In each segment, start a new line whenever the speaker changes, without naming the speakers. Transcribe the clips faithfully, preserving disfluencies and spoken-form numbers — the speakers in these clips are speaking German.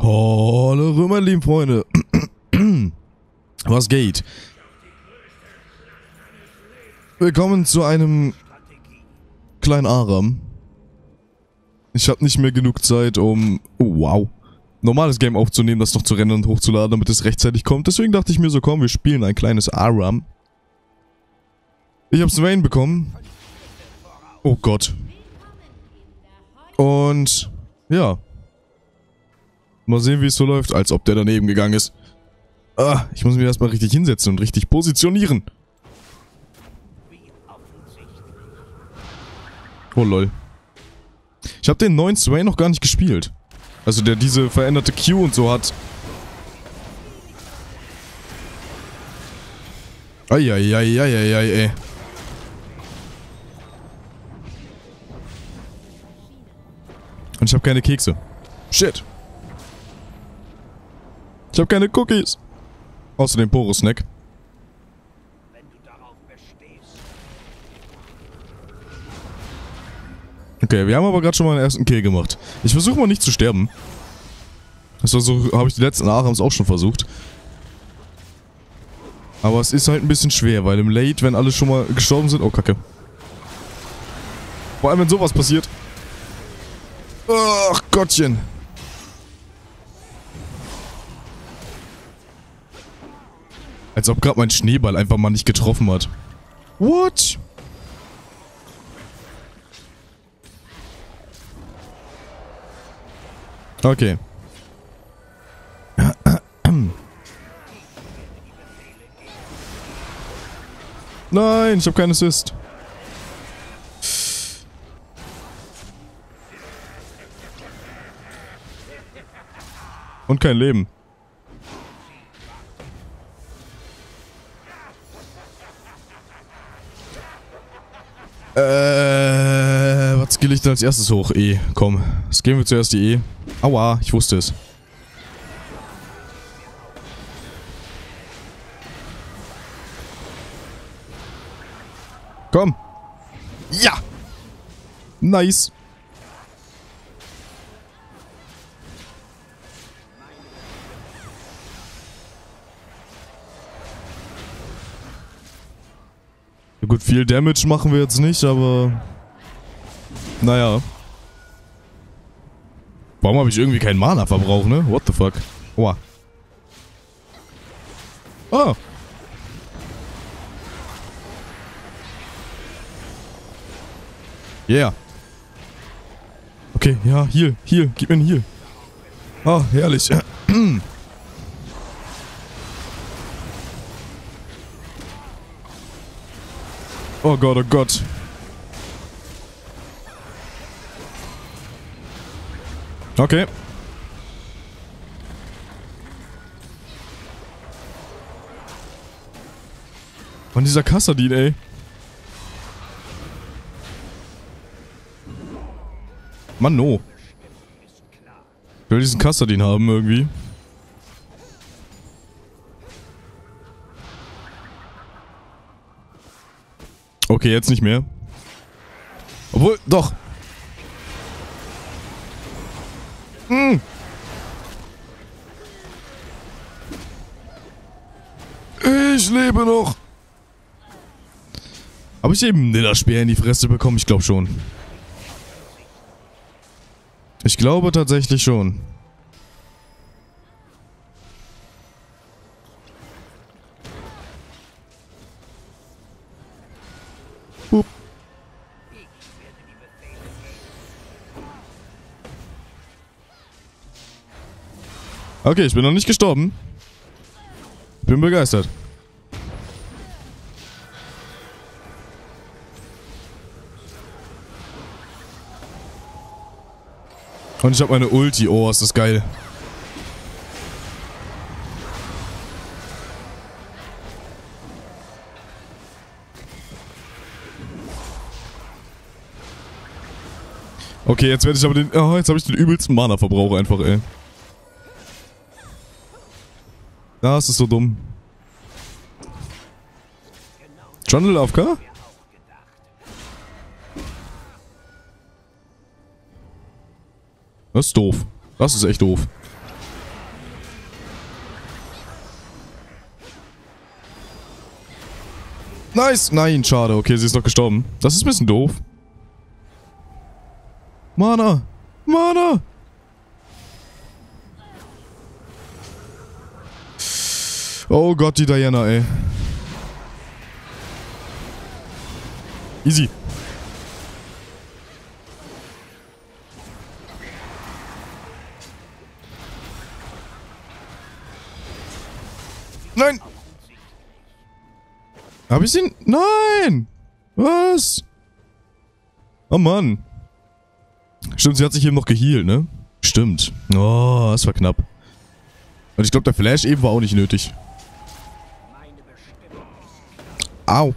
Hallo, meine lieben Freunde. Was geht? Willkommen zu einem kleinen Aram. Ich habe nicht mehr genug Zeit, um... Oh, wow. Normales Game aufzunehmen, das noch zu rennen und hochzuladen, damit es rechtzeitig kommt. Deswegen dachte ich mir so, komm, wir spielen ein kleines Aram. Ich habe Swain bekommen. Oh Gott. Und... ja. Mal sehen, wie es so läuft, als ob der daneben gegangen ist. Ah, ich muss mich erstmal richtig hinsetzen und richtig positionieren. Oh lol. Ich habe den neuen Swain noch gar nicht gespielt. Also der diese veränderte Q und so hat. Eieieiei, ey. Und ich habe keine Kekse. Shit. Ich habe keine Cookies. Außer dem Poro-Snack. Okay, wir haben aber gerade schon mal einen ersten Kill gemacht. Ich versuche mal nicht zu sterben. Das war so, habe ich die letzten Arams auch schon versucht. Aber es ist halt ein bisschen schwer, weil im Late, wenn alle schon mal gestorben sind... Oh, Kacke. Vor allem, wenn sowas passiert. Ach, Gottchen. Als ob gerade mein Schneeball einfach mal nicht getroffen hat. What? Okay. Nein, ich habe keinen Assist. Und kein Leben. Äh, was skill ich denn als erstes hoch? E. Komm, skillen wir zuerst die E. Aua, ich wusste es. Komm. Ja. Nice. Gut, viel Damage machen wir jetzt nicht, aber... Naja. Warum habe ich irgendwie keinen Mana-Verbrauch, ne? What the fuck? Oha. Oh. Yeah. Okay, ja, hier, hier, gib mir einen Heal. Ah, herrlich. Oh Gott, oh Gott. Okay. Mann, dieser Kassadin, ey. Mann, no. Ich will diesen Kassadin haben, irgendwie. Okay, jetzt nicht mehr. Obwohl, doch. Hm. Ich lebe noch. Habe ich eben den Speer in die Fresse bekommen? Ich glaube schon. Ich glaube tatsächlich schon. Boop. Okay, ich bin noch nicht gestorben. Bin begeistert. Und ich habe meine Ulti. Oh, ist das geil. Okay, jetzt werde ich aber den... Oh, jetzt habe ich den übelsten Mana-Verbrauch einfach, ey. Das ist so dumm. Jungle A F K? Das ist doof. Das ist echt doof. Nice. Nein, schade. Okay, sie ist noch gestorben. Das ist ein bisschen doof. Mana. Mana. Oh Gott, die Diana, ey. Easy. Nein! Hab ich ihn? Nein! Was? Oh Mann. Stimmt, sie hat sich eben noch gehealt, ne? Stimmt. Oh, das war knapp. Und ich glaube, der Flash eben war auch nicht nötig. Au.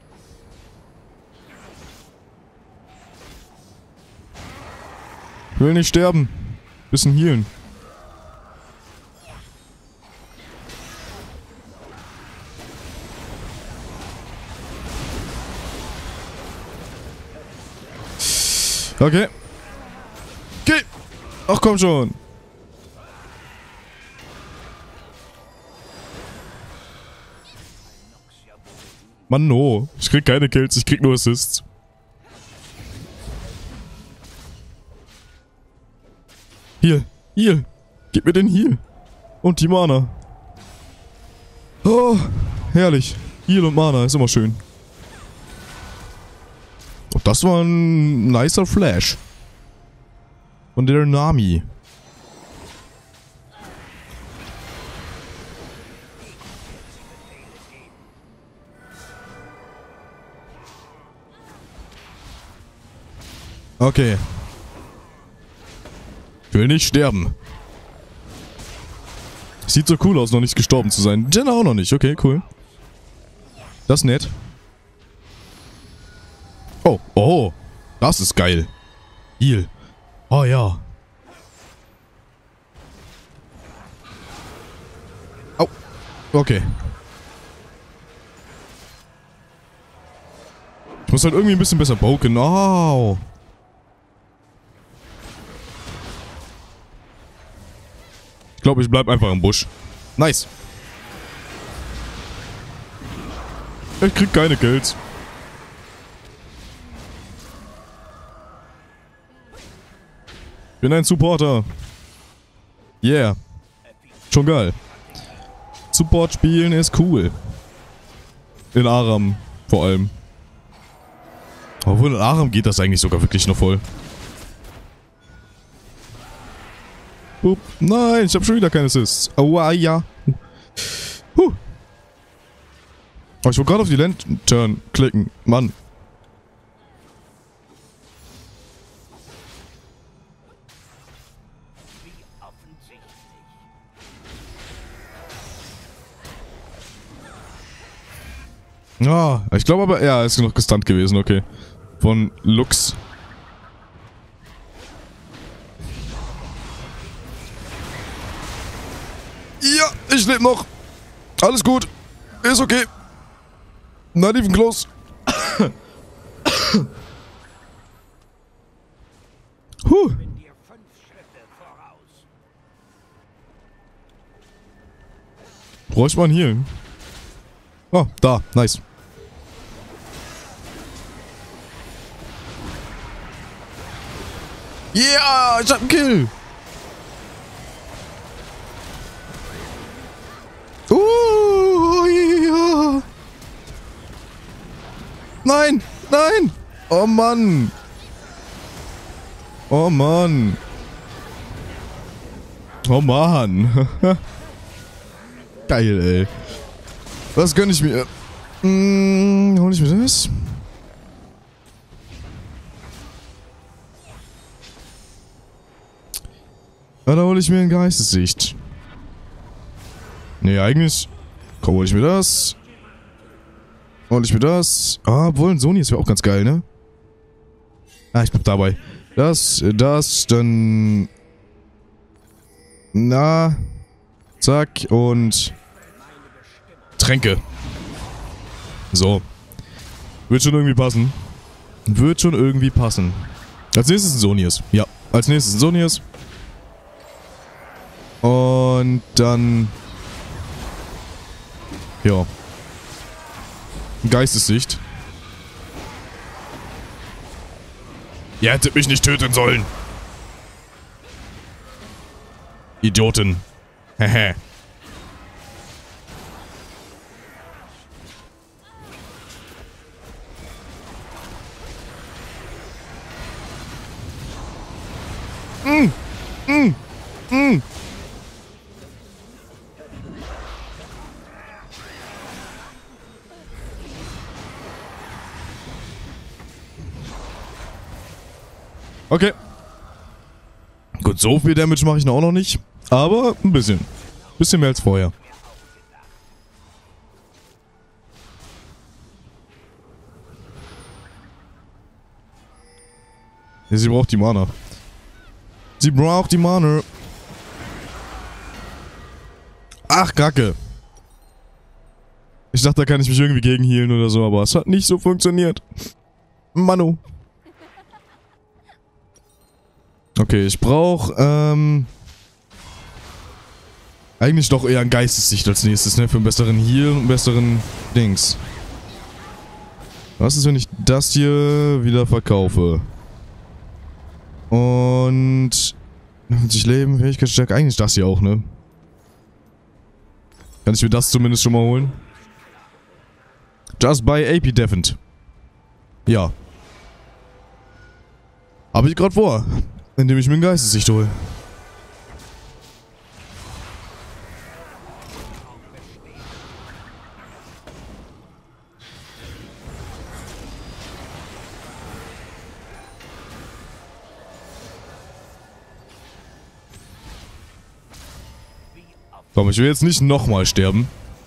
Ich will nicht sterben. Bisschen healen. Okay. Okay. Ach komm schon. Mann, no. Ich krieg keine Kills, ich krieg nur Assists. Heal. Heal. Gib mir den Heal. Und die Mana. Oh, herrlich. Heal und Mana ist immer schön. Oh, das war ein nicer Flash. Von der Nami. Okay. Ich will nicht sterben. Sieht so cool aus, noch nicht gestorben zu sein. Jenna auch noch nicht. Okay, cool. Das ist nett. Oh, oh. Das ist geil. Heal. Oh ja. Au. Okay. Ich muss halt irgendwie ein bisschen besser poken. Oh. Ich glaube, ich bleib einfach im Busch. Nice. Ich krieg keine Kills. Ich bin ein Supporter. Yeah. Schon geil. Support spielen ist cool. In Aram vor allem. Obwohl in Aram geht das eigentlich sogar wirklich noch voll. Boop. Nein, ich habe schon wieder keine Assists. Aua, ja. Huh. Oh, ich wollte gerade auf die Lantern klicken. Mann. Ah, ich glaube aber, ja, ist noch gestunt gewesen, okay. Von Lux. Ja, ich lebe noch. Alles gut. Ist okay. Not even close. Huh. Bräuchte man hier. Oh, da. Nice. Yeah, ich hab einen Kill. Uh, ja. Nein, nein. Oh Mann. Oh Mann. Oh Mann. Geil, ey. Was gönn ich mir? Hm, hol ich mir das? Ja, da hole ich mir ein Geistessicht. Nee, eigentlich. Komm, hol ich mir das. Hol ich mir das. Ah, obwohl ein Sony ist wäre auch ganz geil, ne? Ah, ich bleib dabei. Das, das, dann. Na. Zack und. Tränke. So. Wird schon irgendwie passen. Wird schon irgendwie passen. Als nächstes ein Sonius. Ja, als nächstes ein Sonius. Und dann... Ja. Geistessicht. Ihr hättet mich nicht töten sollen. Idioten. Hehe. Mm. Mm. Mm. Okay. Gut, so viel Damage mache ich noch auch noch nicht. Aber ein bisschen. Bisschen mehr als vorher. Ja, sie braucht die Mana. Sie braucht die Mana. Ach, Kacke. Ich dachte, da kann ich mich irgendwie gegenhealen oder so, aber es hat nicht so funktioniert. Manu. Okay, ich brauche, ähm... eigentlich doch eher ein Geistessicht als nächstes, ne? Für einen besseren Heal und einen besseren Dings. Was ist, wenn ich das hier wieder verkaufe? Und... fünfzig Leben, Fähigkeitsstärke, eigentlich das hier auch, ne? Kann ich mir das zumindest schon mal holen? Just buy A P Defend. Ja. Habe ich gerade vor. Indem ich mir ein Geistessicht hole. Komm, ich will jetzt nicht nochmal sterben.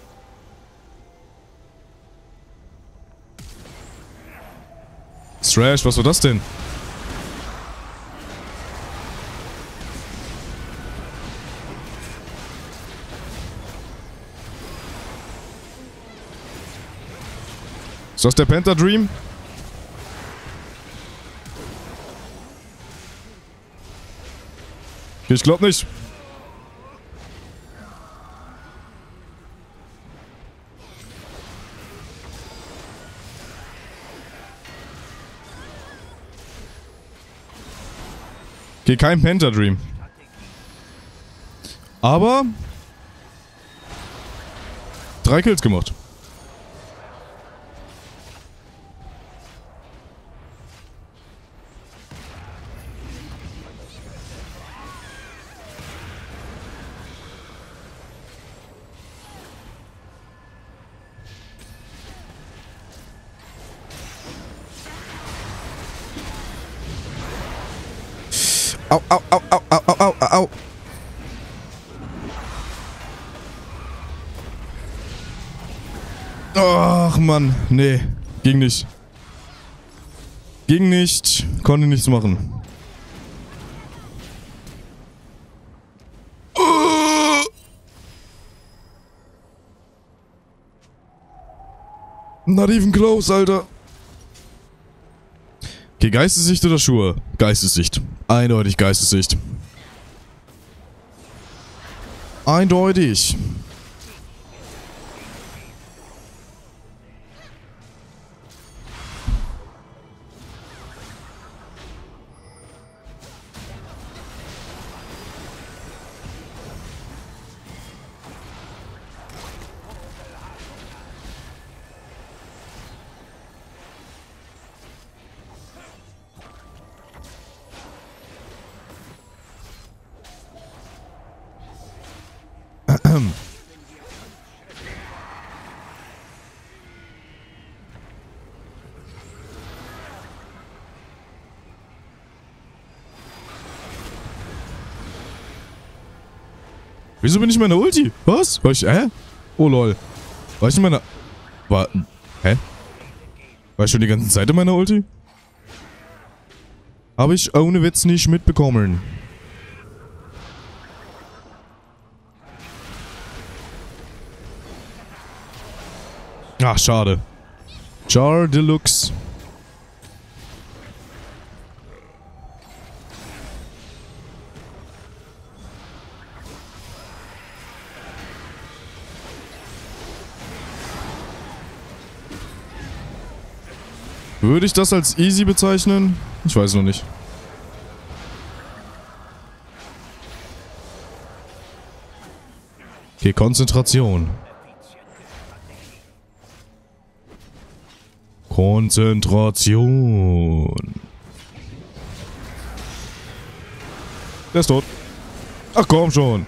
Thrash, was war das denn? Ist das der Panther Dream? Ich glaub nicht. Okay, kein Panther Dream. Aber drei Kills gemacht. Au, au, au, au, au, au, au, au. Ach, Mann. Nee. Ging nicht. Ging nicht. Konnte nichts machen. Not even close, Alter. Okay, Geistessicht oder Schuhe? Geistessicht. Eindeutig Geistessicht. Eindeutig. Wieso bin ich in meiner Ulti? Was? War ich, hä? Oh lol. War ich in meiner... War... Hä? War ich schon die ganze Zeit in meiner Ulti? Habe ich ohne Witz nicht mitbekommen. Ach, schade. Char Deluxe. Würde ich das als easy bezeichnen? Ich weiß noch nicht. Okay, Konzentration. Konzentration. Der ist tot. Ach komm schon.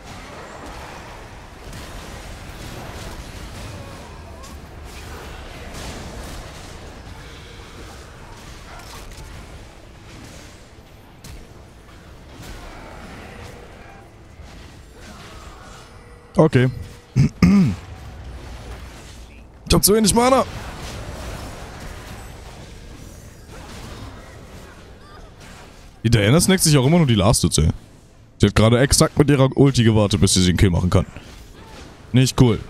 Okay. Ich hab zu wenig Mana. Die Diana snackt sich auch immer nur die Last Hits, ey. Sie hat gerade exakt mit ihrer Ulti gewartet, bis sie den Kill machen kann. Nicht cool.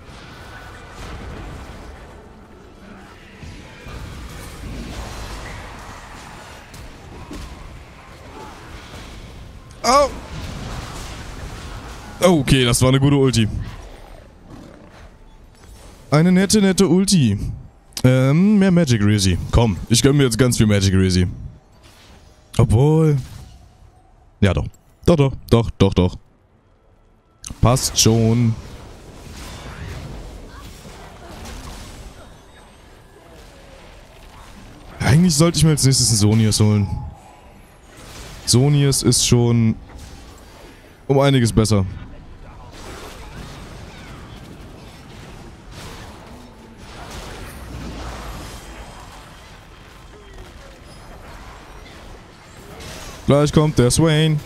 Au! Oh, okay, das war eine gute Ulti. Eine nette, nette Ulti. Ähm, mehr Magic Reezy. Komm, ich gönn mir jetzt ganz viel Magic Reezy. Obwohl... Ja doch. Doch, doch, doch, doch, doch. Passt schon. Eigentlich sollte ich mir als nächstes einen Sonius holen. Sonius ist schon um einiges besser. Gleich kommt der Swain.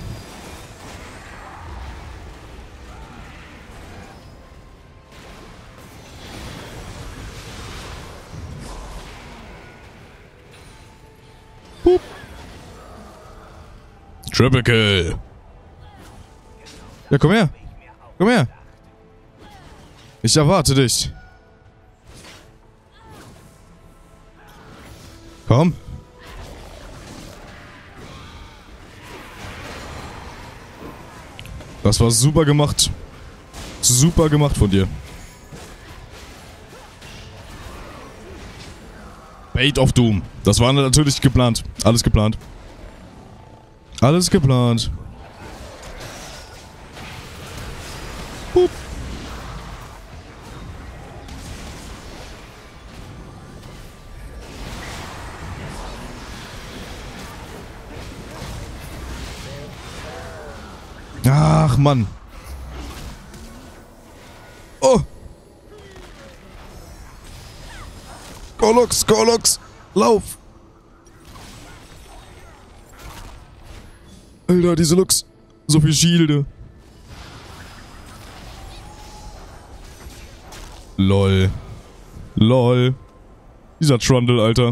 Boop. Triple Kill. Ja, komm her. Komm her. Ich erwarte dich. Komm. Das war super gemacht. Super gemacht von dir. Bait of Doom. Das war natürlich geplant. Alles geplant. Alles geplant. Hup. Ach, Mann. Oh. Golux, Golux. Lauf. Alter, diese Lux. So viel Schilde. Lol. Lol. Dieser Trundle, Alter.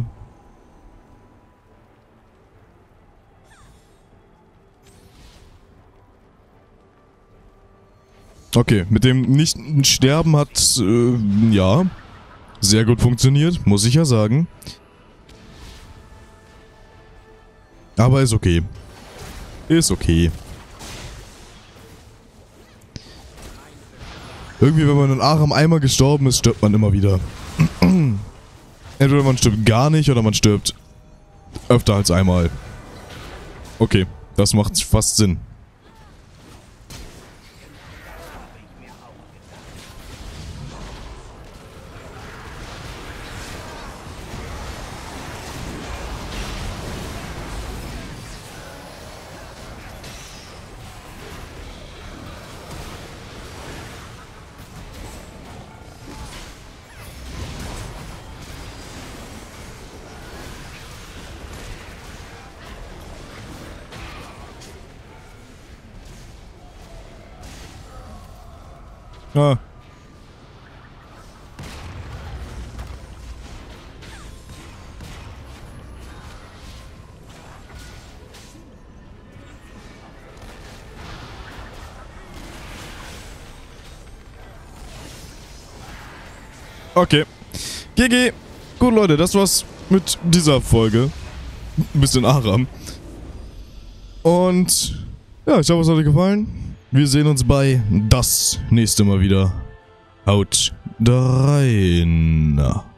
Okay, mit dem nicht sterben hat, äh, ja, sehr gut funktioniert, muss ich ja sagen. Aber ist okay. Ist okay. Irgendwie, wenn man in Aram einmal gestorben ist, stirbt man immer wieder. Entweder man stirbt gar nicht oder man stirbt öfter als einmal. Okay, das macht fast Sinn. Ah. Okay. G G. Gut, Leute, das war's mit dieser Folge. Ein bisschen Aram. Und ja, ich hoffe, es hat euch gefallen. Wir sehen uns bei das nächste Mal wieder. Haut rein.